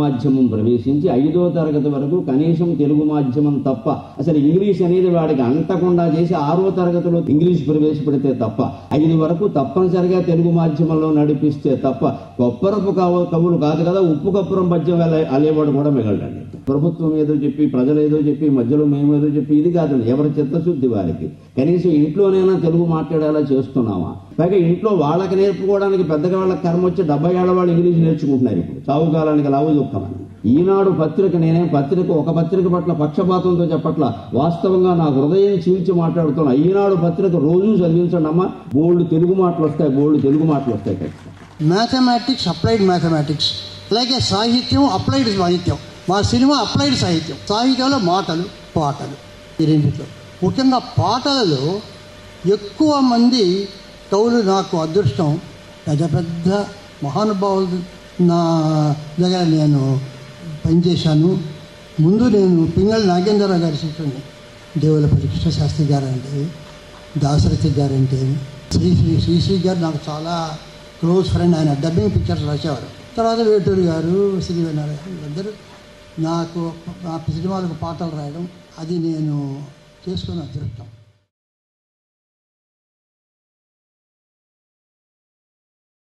మాధ్యమం ప్రవేశించి 5వ తరగతి వరకు కనీసం తెలుగు మాధ్యమం తప్ప అసలు ఇంగ్లీష్ అనేది వాడికి అంటకుండా చేసి 6వ తరగతిలో ఇంగ్లీష్ ప్రవేశపెడితే తప్ప 5 వరకు తప్పనిసరిగా తెలుగు మాధ్యమంలో నడిపిస్తే తప్ప కొప్పరపు కవులు కాదు కదా, ఉప్పు కప్పురం పద్యం అలేవాడు కూడా మిగలడండి. ప్రభుత్వం ఏదో చెప్పి ప్రజలు ఏదో చెప్పి మధ్యలో మేమేదో చెప్పి ఇది కాదండి. ఎవరి చిత్తశుద్ధి వారికి. కనీసం ఇంట్లోనైనా తెలుగు మాట్లాడేలా చేస్తున్నామా? పైగా ఇంట్లో వాళ్ళకి నేర్పుకోవడానికి పెద్దగా వాళ్ళకి కర్మ వచ్చి 70 ఏళ్ల వాళ్ళు ఇంగ్లీష్ నేర్చుకుంటున్నారు ఇప్పుడు చావు కాలానికి లావు దుఃఖమని. ఈనాడు పత్రిక నేనేం ఒక పత్రిక పట్ల పక్షపాతంతో చెప్పట్ల, వాస్తవంగా నా హృదయం చీల్చి మాట్లాడుతున్నా. ఈనాడు పత్రిక రోజు చదివించండి అమ్మా, బోల్డ్ తెలుగు మాటలు వస్తాయి. మ్యాథమెటిక్స్, అప్లైడ్ మ్యాథమెటిక్స్, అలాగే సాహిత్యం, అప్లైడ్ సాహిత్యం. మా సినిమా అప్లైడ్ సాహిత్యం. సాహిత్యంలో మాటలు, పాటలు, ఈ రెండిట్లో ముఖ్యంగా పాటలలో ఎక్కువ మంది కవులు నాకు అదృష్టం. పెద్ద మహానుభావులు నా దగ్గర నేను పనిచేశాను. ముందు నేను పింగళ నాగేంద్రరావు గారి శిష్యుని. దేవులపల్లి కృష్ణశాస్త్రి గారు అంటే, దాశరథి గారు అంటే, శ్రీశ్రీ గారు నాకు చాలా క్లోజ్ ఫ్రెండ్. ఆయన డబ్బింగ్ పిక్చర్స్ రాసేవారు. తర్వాత వేటూరి గారు, శ్రీవేనారాయణ వీళ్ళందరూ నాకు నా సినిమాలకు పాటలు రాయడం, అది నేను చేసుకున్న అదృష్టం.